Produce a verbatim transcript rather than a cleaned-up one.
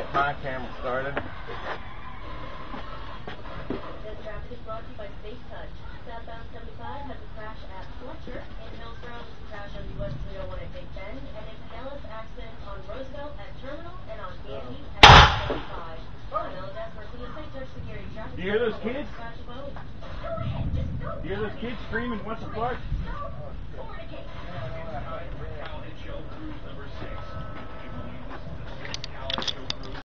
My camera started. This traffic is brought to you by Safe Touch. Southbound seventy-five has a crash at Fletcher. In Hillsborough, there's a crash on U S three oh one at Big Bend. And a Pinellas accident on Roosevelt at Terminal and on Gandy at seventy-five. I'm Ella Desper for the Safe Touch Security Traffic. Do you hear those kids? Go ahead, just go. Do you hear those kids screaming, "What's the fart?"